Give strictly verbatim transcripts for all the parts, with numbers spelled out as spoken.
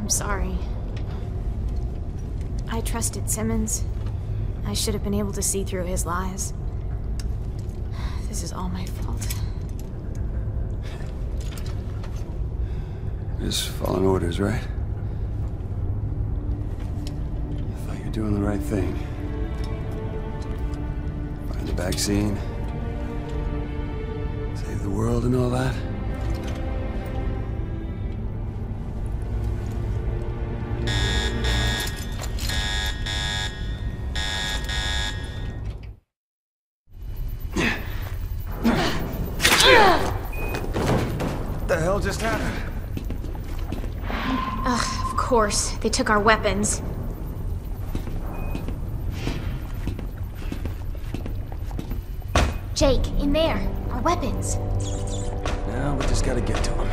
I'm sorry. I trusted Simmons. I should have been able to see through his lies. This is all my fault. Just following orders, right? I thought you were doing the right thing. Find the vaccine. Save the world and all that. What the hell just happened? Ugh, of course. They took our weapons. Jake, in there. Our weapons. Now we just gotta get to him.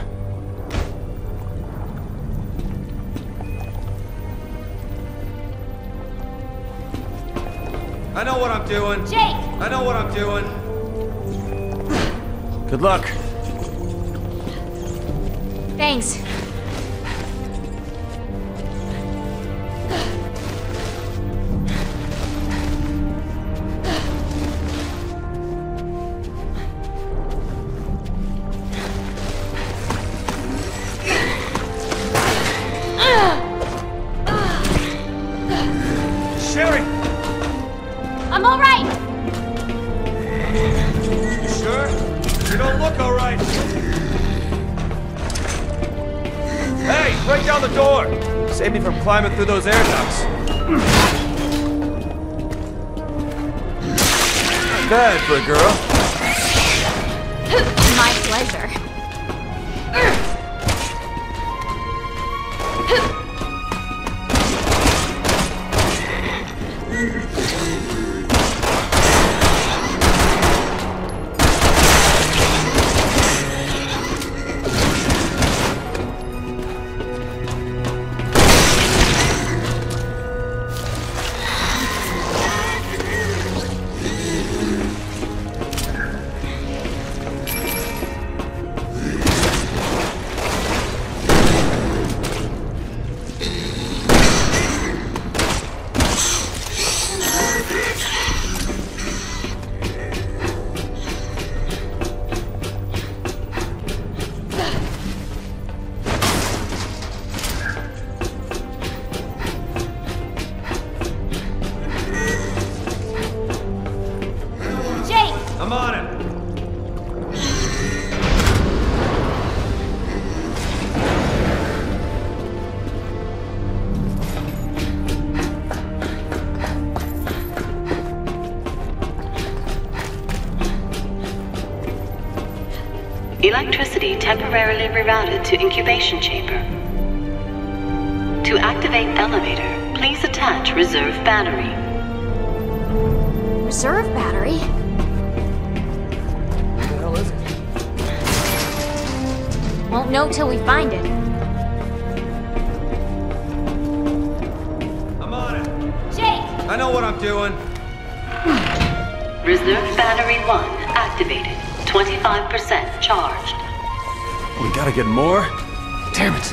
I know what I'm doing. Jake! I know what I'm doing. Good luck. Thanks. Sherry! I'm all right. You sure? You don't look all right. Hey, break down the door! Save me from climbing through those air ducts. Not bad for a girl. My pleasure. I'm on it. Electricity temporarily rerouted to incubation chamber. To activate elevator, please attach reserve battery. Reserve battery? What the hell is it? Won't know till we find it. I'm on it. Jake! I know what I'm doing. Reserve battery one activated. twenty-five percent charged. We gotta get more? Damn it.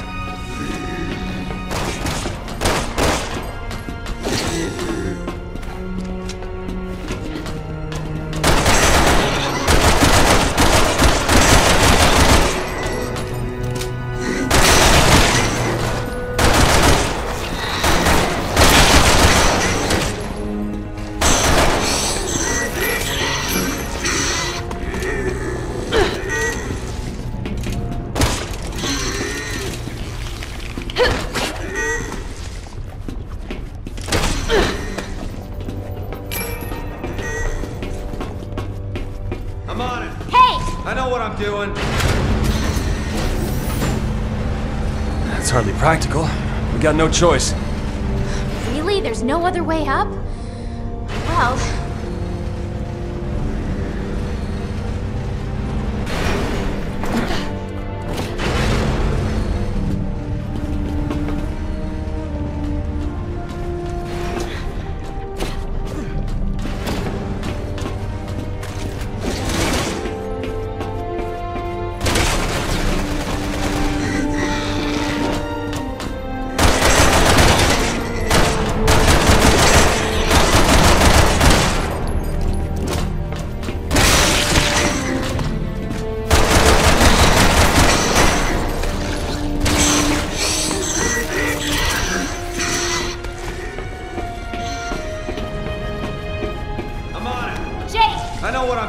I'm on it. Hey! I know what I'm doing. That's hardly practical. We got no choice. Really? There's no other way up? Well...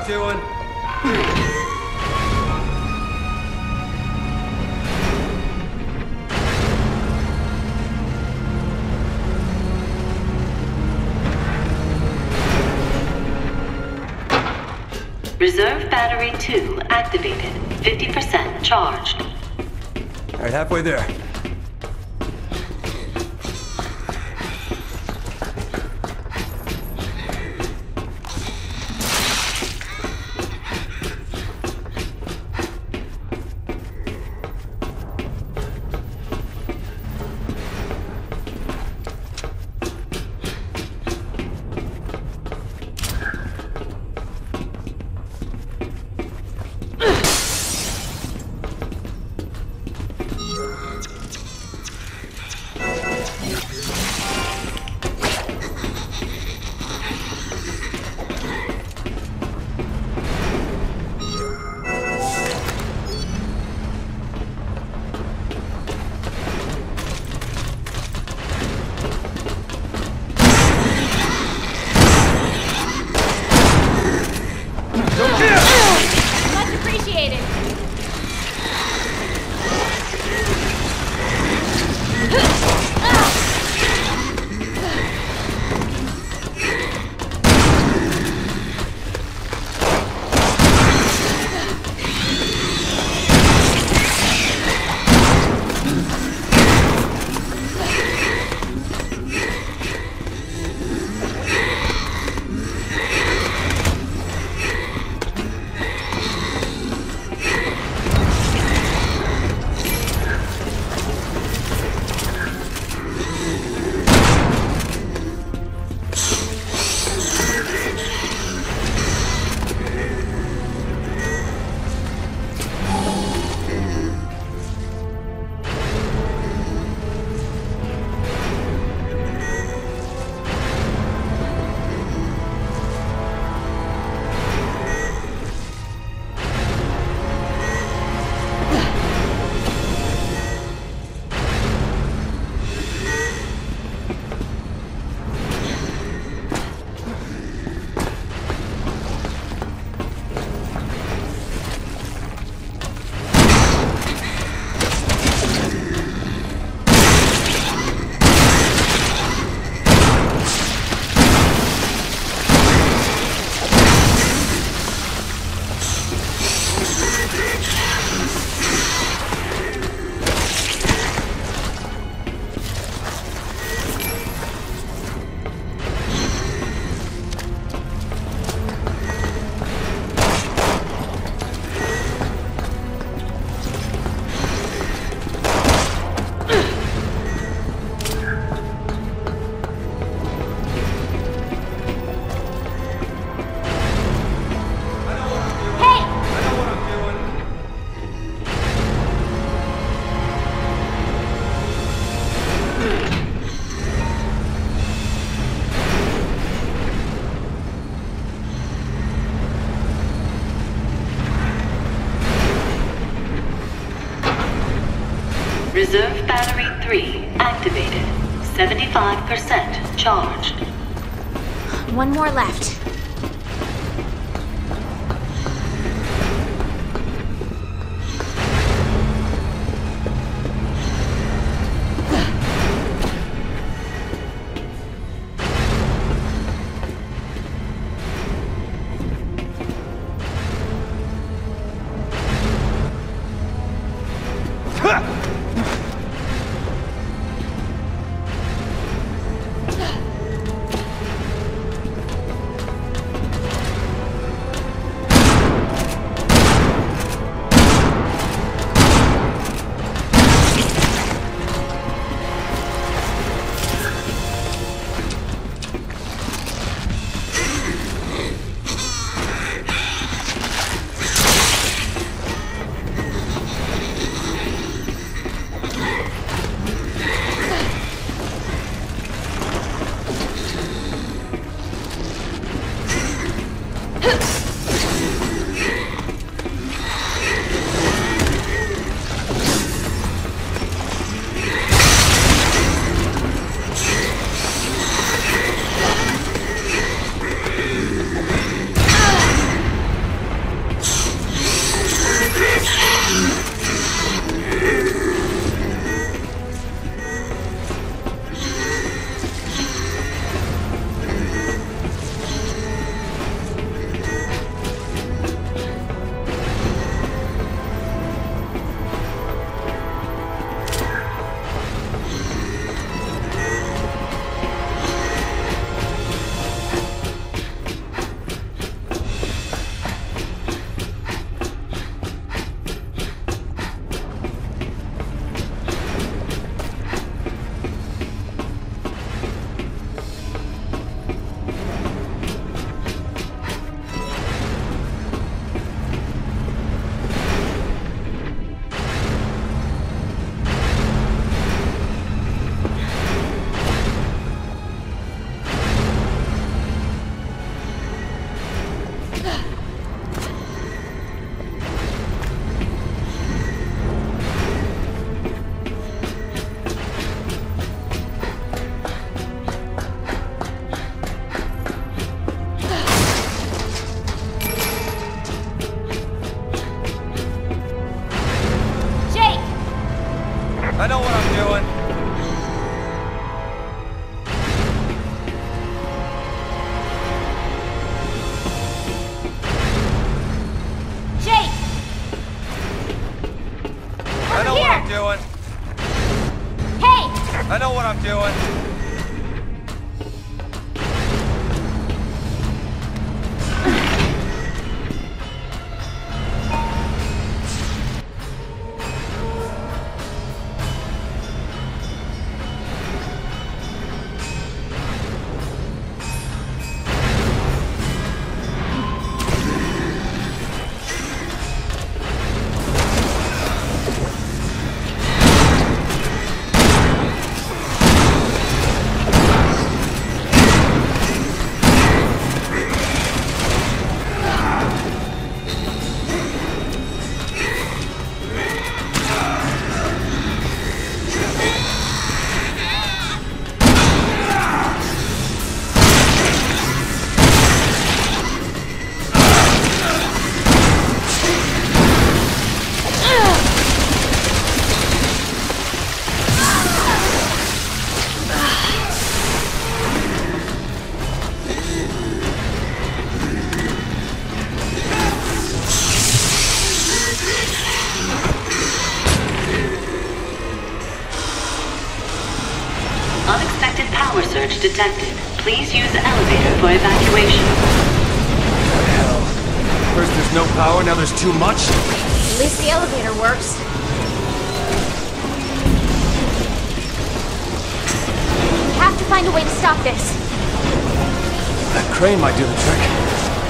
I'm doing. Reserve battery two activated. fifty percent charged. All right, halfway there. Much appreciated. Reserve battery three activated. seventy-five percent charged. One more left. I know what I'm doing. Jake! I know here. what I'm doing. Hey! I know what I'm doing. Unexpected power surge detected. Please use the elevator for evacuation. Hell. First there's no power, now there's too much? At least the elevator works. We have to find a way to stop this. That crane might do the trick.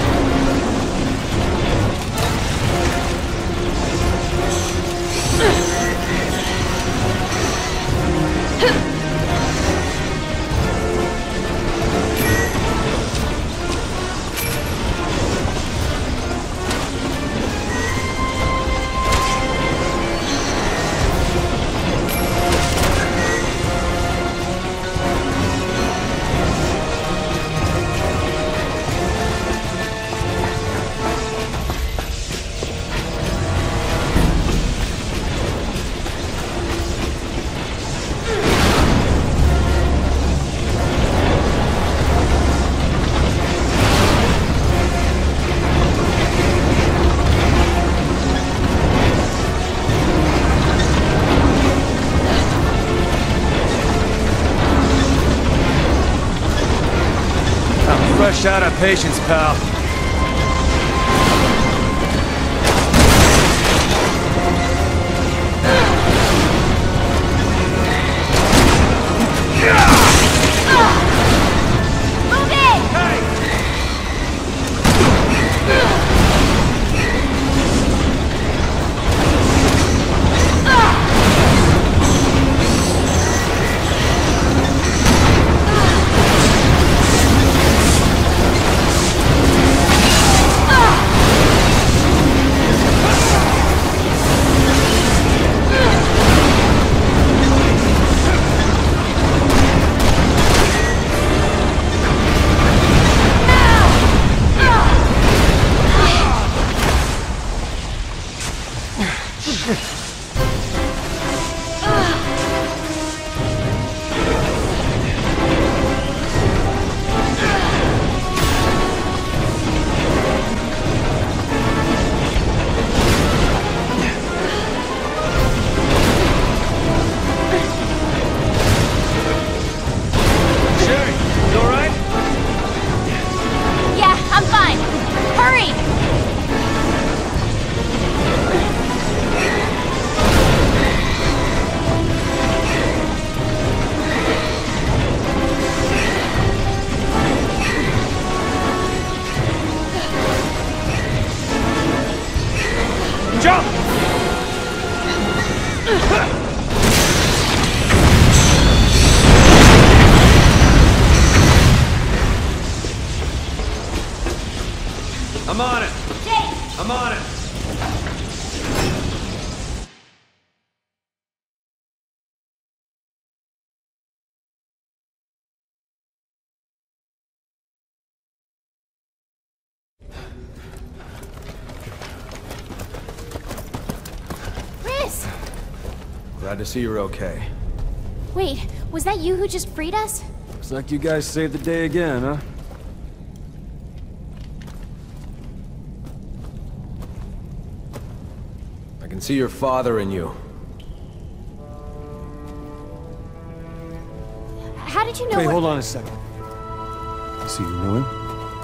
Fresh out of patience, pal. Move in! I'm on it. Jake! I'm on it. Glad to see you're okay. Wait, was that you who just freed us? Looks like you guys saved the day again, huh? I can see your father in you. How did you know Wait, what- hold on a second. So you knew him?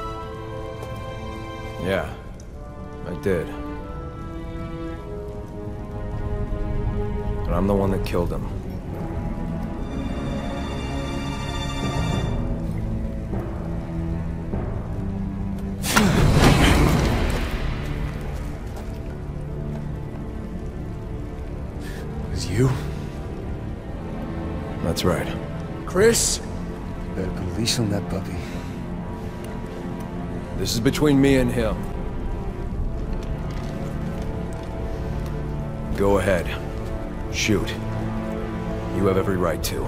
Yeah, I did. But I'm the one that killed him. It was you? That's right. Chris? Better put a leash on that puppy. This is between me and him. Go ahead. Shoot. You have every right to.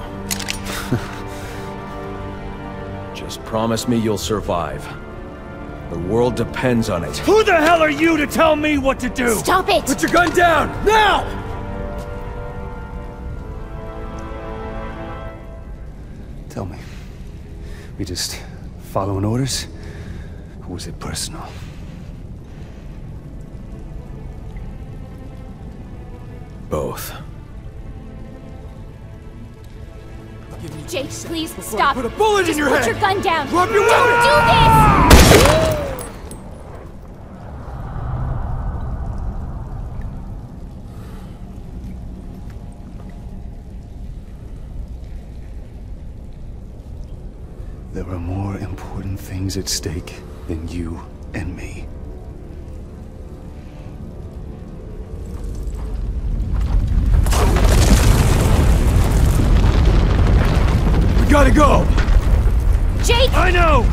Just promise me you'll survive. The world depends on it. Who the hell are you to tell me what to do? Stop it! Put your gun down! Now! Tell me. We just following orders? Or was it personal? Both. Jake, please stop. Put a bullet Just in your put head! your gun down. Drop your Don't weapon! do this! There are more important things at stake than you and me. We gotta go! Jake! I know!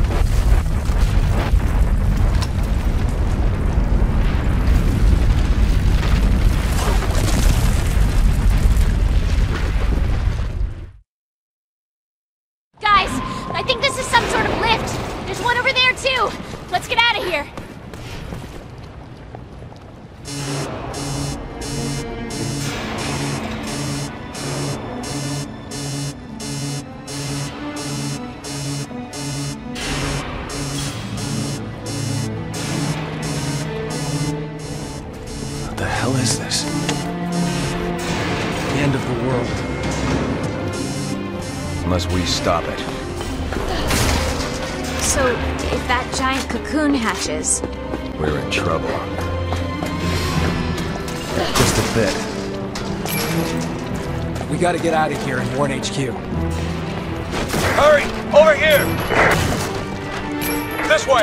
Guys, I think this is some sort of lift. There's one over there too. Let's get out of here. What the hell is this? The end of the world. Unless we stop it. So, if that giant cocoon hatches... We're in trouble. Just a bit. We gotta get out of here and warn H Q. Hurry! Over here! This way!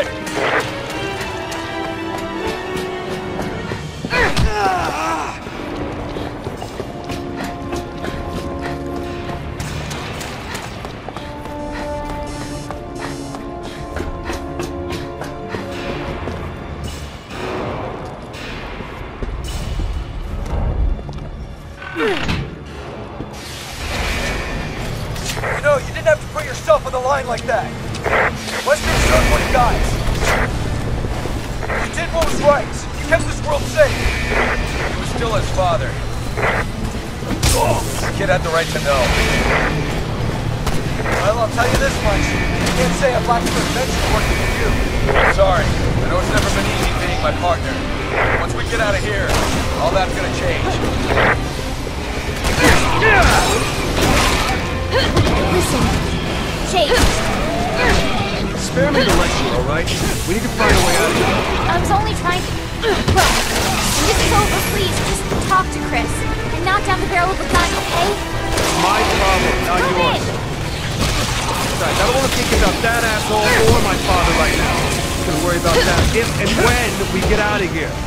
You know, you didn't have to put yourself on the line like that. Wester's showed what he got. You did what was right. You kept this world safe. He was still his father. The kid had the right to know. Well, I'll tell you this much. You can't say I've lacked for adventure working with you. I'm sorry. I know it's never been easy being my partner. Once we get out of here, all that's gonna change. Listen, Jake, Spare me the lecture, alright? We need to find a way out of here. I was only trying to... Look, when this is over, please, just talk to Chris. And knock down the barrel of the gun, okay? It's my problem, not Come yours. in! Besides, I don't want to think about that asshole or my father right now. I'm gonna worry about that if and when we get out of here.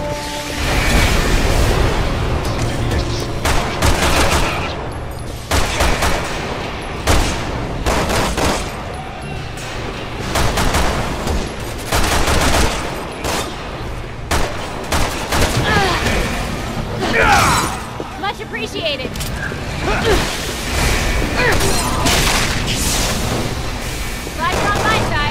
Much appreciated. Glad you're on my side.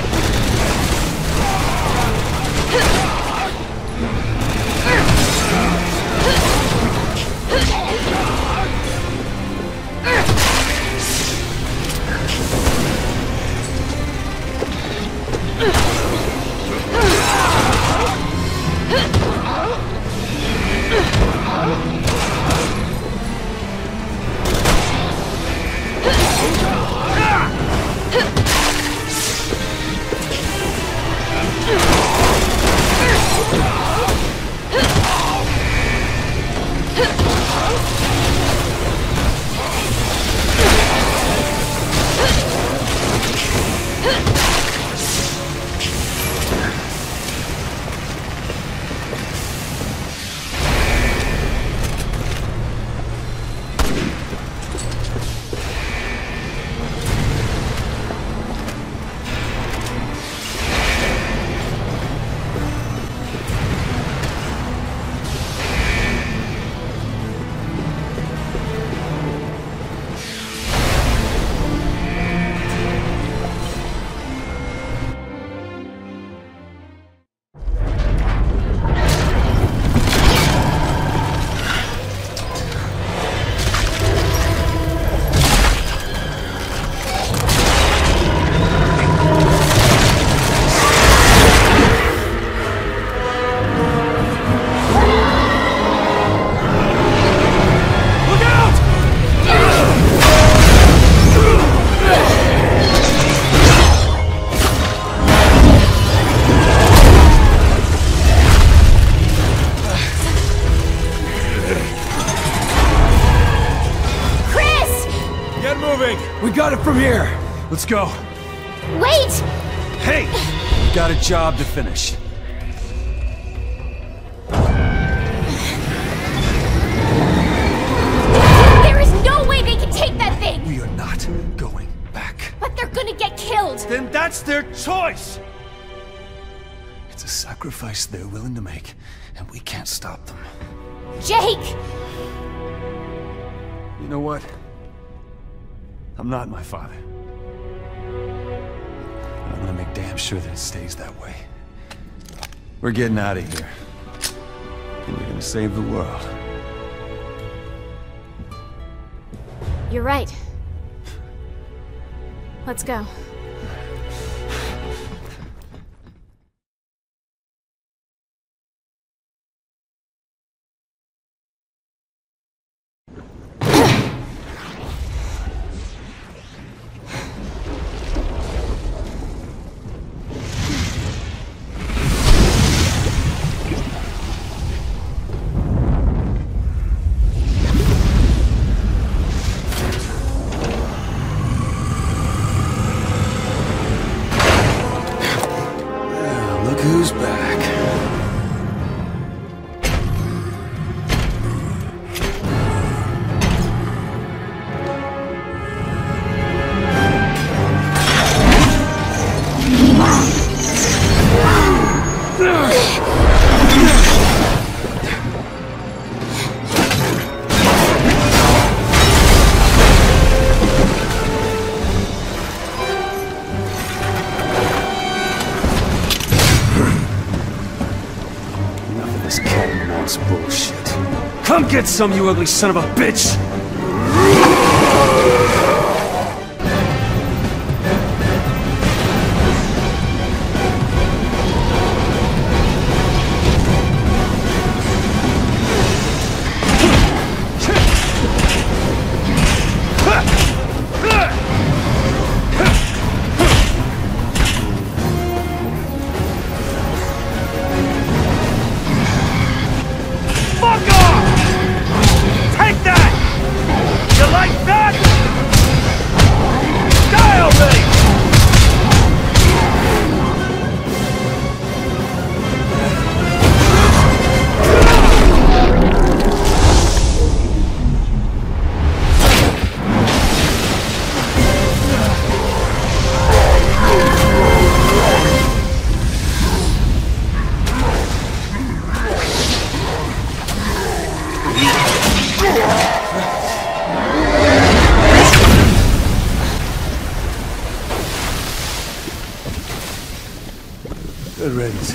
moving! We got it from here! Let's go. Wait! Hey! We got a job to finish. There is no way they can take that thing! We are not going back. But they're gonna get killed! Then that's their choice! It's a sacrifice they're willing to make, and we can't stop them. Jake! You know what? I'm not my father. And I'm gonna make damn sure that it stays that way. We're getting out of here. And you're gonna save the world. You're right. Let's go. Who's back? Bullshit. Come get some, you ugly son of a bitch! Good riddance.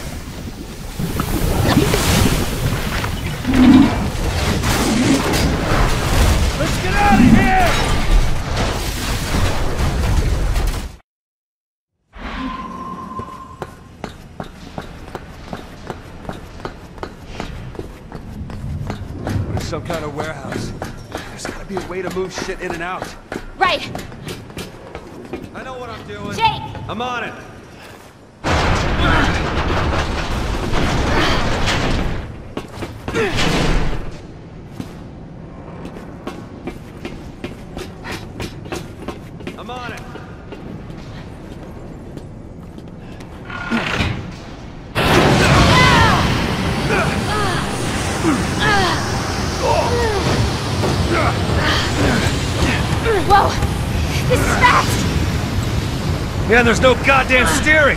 Let's get out of here! There's some kind of warehouse. There's gotta be a way to move shit in and out. Right! I know what I'm doing. Jake! I'm on it. I'm on it. Whoa! This is fast! Man, there's no goddamn steering!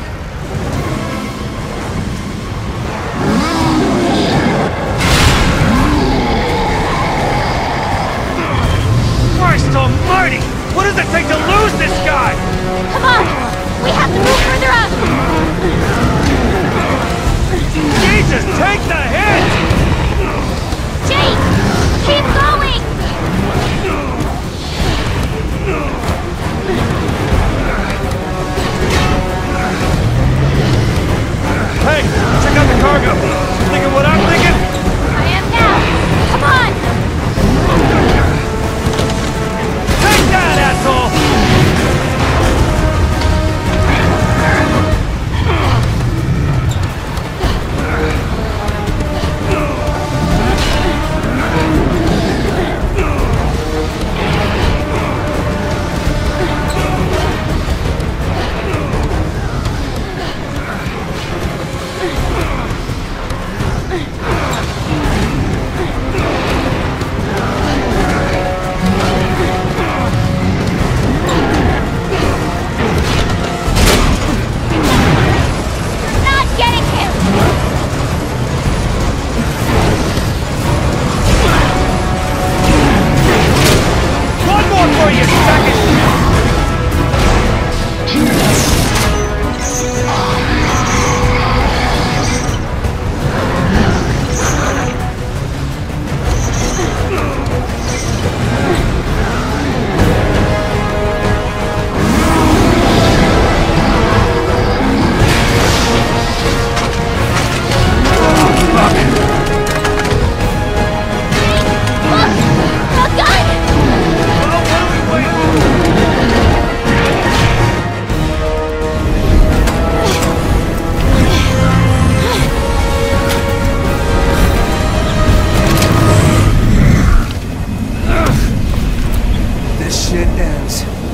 Christ almighty! What does it take to lose this guy? Come on! We have to move further up! Jesus, take the hit! Jake! Keep going!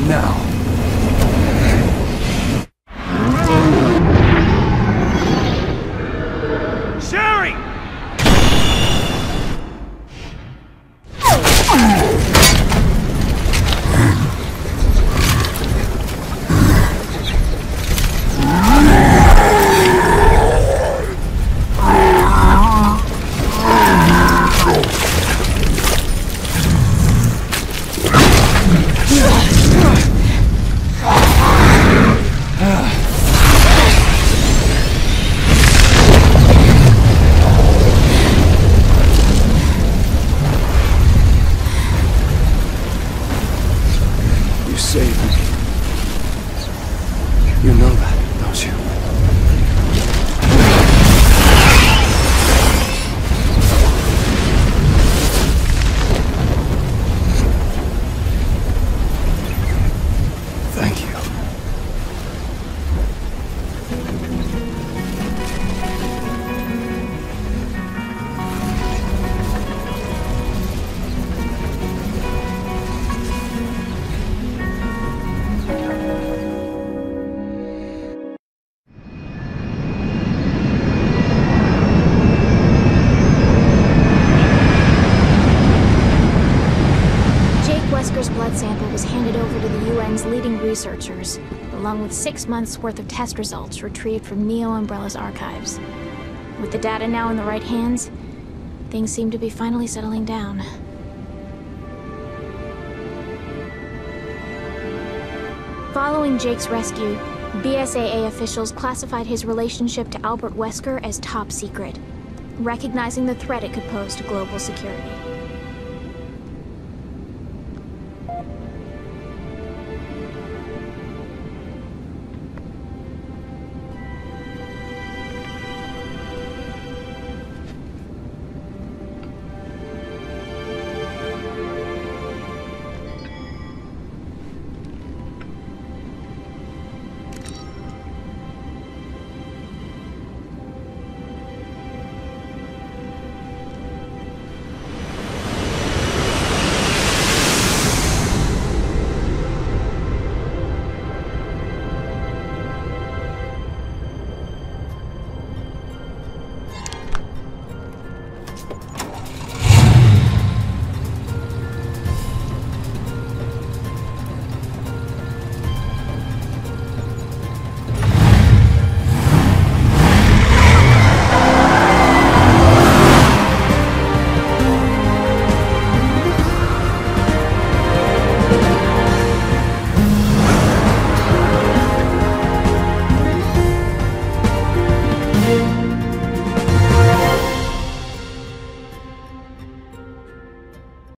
now. Sherry! Researchers, along with six months' worth of test results retrieved from Neo Umbrella's archives. With the data now in the right hands, things seem to be finally settling down. Following Jake's rescue, B S A A officials classified his relationship to Albert Wesker as top secret, recognizing the threat it could pose to global security.